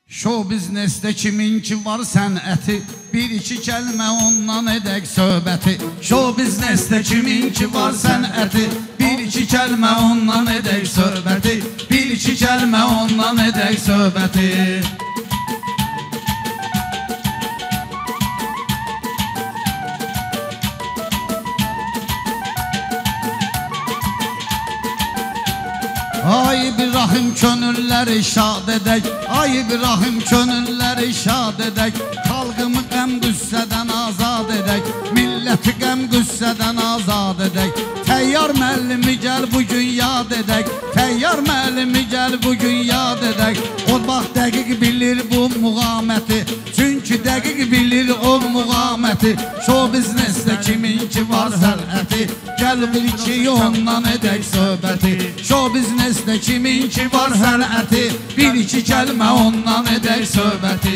Show biznesdə kiminki var sənəti, bir-iki kəlmə ondan edək söhbəti. Show biznesdə kiminki var sənəti, bir-iki kəlmə ondan edək söhbəti. Bir-iki kəlmə ondan edək söhbəti. Ay İbrahim könülləri şad edək, ay İbrahim könülləri şad edək. Xalqımı qəm qüssədən azad edək, milləti qəm qüssədən azad edək. Təyyar müəllimi gəl bugün yad edək, təyyar müəllimi gəl bugün yad edək. O bax dəqiq bilir bu muğaməti, çünki dəqiq bilir o muğaməti. Show biznesdə kiminki var sənəti, gəl bil ki ondan edək söhbəti. Show biznesdə kiminki var sənəti, bir-iki kəlmə ondan edək söhbəti.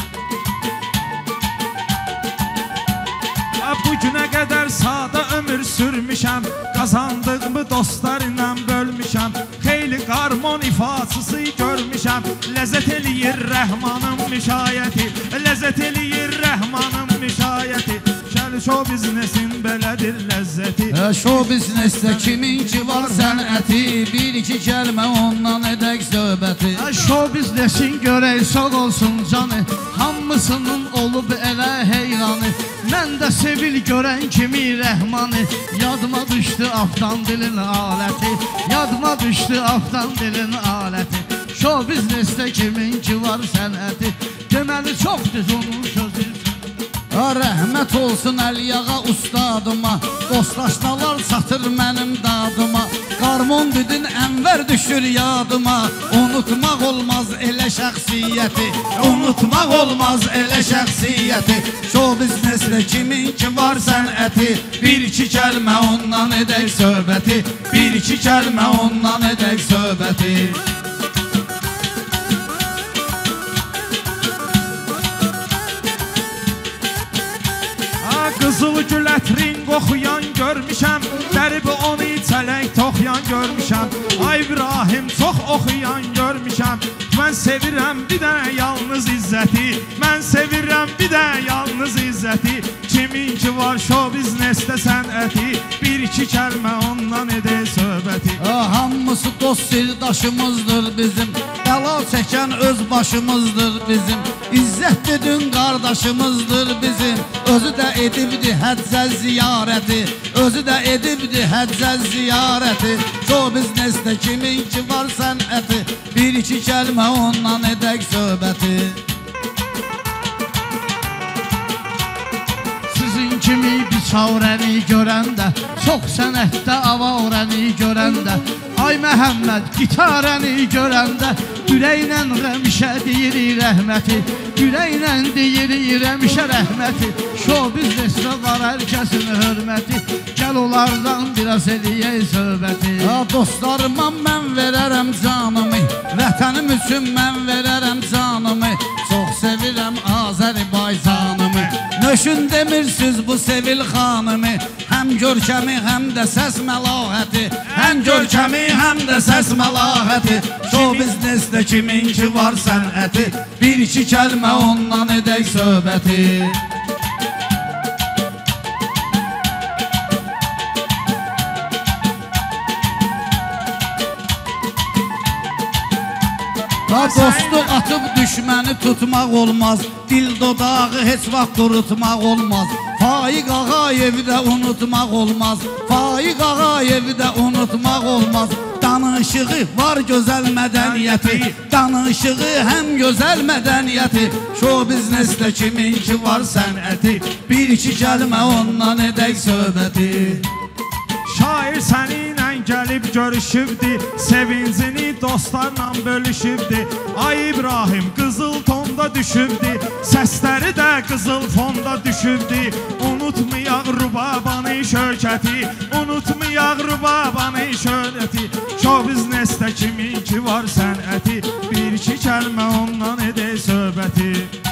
Bugünə qədər sada ömür sürmüşəm, qazandığımı dostlarla bölmüşəm. Xeyli qarmon ifasısı görmüşəm, ləzzət eləyir rəhmanın müşayəti, ləzzət eləyir rəhmanın müşayəti. Show biznesin belədir ləzzəti. Show biznesdə kiminki var sənəti, bir-iki kəlmə ondan edək söhbəti. Show biznesin görək sağ olsun canı, hamısının olub elə heyranı. Mən də sevil görən kimi rəhmanı, yadıma düşdü aftan dilin aləti, yadıma düşdü aftan dilin aləti. Show biznesdə kiminki var sənəti, deməli çox düz onun sözü. Rəhmət olsun Əliyağa ustadıma, dostlaşdalar çatır mənim dadıma. Qarmon dedin ənvər düşür yadıma, unutmaq olmaz elə şəxsiyyəti, unutmaq olmaz elə şəxsiyyəti. Show biznesdə kiminki var sənəti, bir-iki kəlmə ondan edək söhbəti, bir-iki kəlmə ondan edək söhbəti. Qızıl gül ətrin qoxuyan görmüşəm, dərib onu içələk toxuyan görmüşəm. Ay İbrahim çox oxuyan görmüşəm, mən sevirəm bir dənə yalnız izzəti, mən sevirəm bir dənə yalnız izzəti. Kiminki var show biznesdə sənəti, bir-iki kəlmə ondan edək söhbəti. Hamısı dost sirdaşımızdır bizim, bəla çəkən öz başımızdır bizim. İzzət dedin qardaşımızdır bizim, özü də edibdi həccə ziyarəti, özü də edibdi həccə ziyarəti. Show biznesdə kiminki var sənəti, bir-iki kəlmə ondan edək söhbəti. Sizin kimi biçarəni görəndə, çox sənətdə avarəni görəndə, ay Məhəmməd gitarəni görəndə, ürəklə həmişə deyirik rəhməti, ürəklə deyirik həmişə rəhməti. Show biznesdə var hər kəsin hörməti, gəl onlardan biraz eləyək söhbəti. Dostlarıma mən verərəm canımı, vətənim üçün mən verərəm canımı. Çox sevirəm Azərbaycanımı, nöşün demirsiz bu sevil xanımı. Həm görkəmi, həm də səs məlahəti, həm görkəmi, həm də səs məlahəti. Show biznesdə kiminki var sənəti, bir-iki kəlmə ondan edək söhbəti. Dostu atıb düşməni tutmaq olmaz, dil dodağı heç vaxt qurutmaq olmaz. Faiq Ağayevi də unutmaq olmaz, Faiq Ağayevi də unutmaq olmaz. Danışığı var gözəl mədəniyyəti, danışığı həm gözəl mədəniyyəti. Show biznesdə kiminki var sənəti, bir-iki kəlmə ondan edək söhbəti. Şair səninlə gəlib görüşübdi, sevincini dostlarla bölüşübdi. Ay İbrahim qızıl tonda düşübdi, səsləri də qızıl fonda düşübdi. Unutmayaq Rubabanı şöhrəti, unutmayaq Rubabanı şöhrəti. Show biznesdə kiminki var sənəti, bir-iki kəlmə ondan edək söhbəti.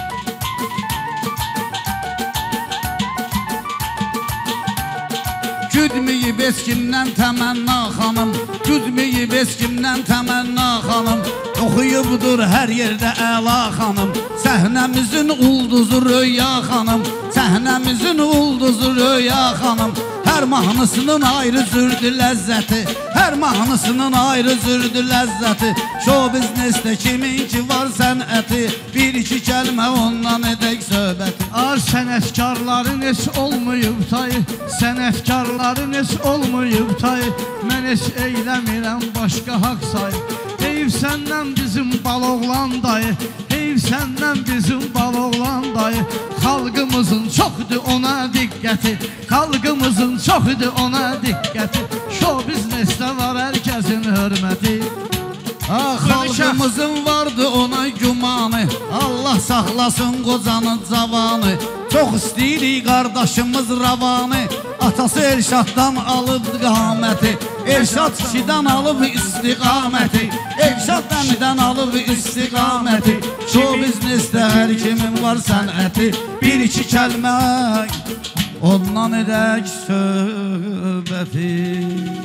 Güdməyib eskimdən təmənna xanım, güdməyib eskimdən təmənna xanım. Oxuyub budur hər yerdə Əla xanım. Səhnəmizin ulduzu Röya xanım, səhnəmizin ulduzu Röya xanım. Hər mahnısının ayrı zürdü ləzzəti, hər mahnısının ayrı zürdü ləzzəti. Show biznesdə kimin ki var sənəti, bir iki kəlmə ondan edək söhbəti. Ar sənətkarların heç olmayıb tayı, sənətkarların heç olmayıb tayı. Mən heç eyləmirəm başqa haqq sayı. Heyv səndən bizim baloğlan dayı, heyv səndən bizim baloğlan dayı. Xalqımızın çoxdur ona diqqəti, xalqımızın çoxdur ona diqqəti. Show biznesdə var hər kəsin hörməti. Xalqımızın vardı ona gümanı, Allah saxlasın qocanın cavanı. Çox istəyirik qardaşımız Ravanı, atası Elşaddan alıb qaməti, Elşad kişidən alıb istiqaməti, Elşad əmidən alıb istiqaməti. Show biznesdə hər kimin var sənəti, bir iki kəlmə ondan edək söhbəti.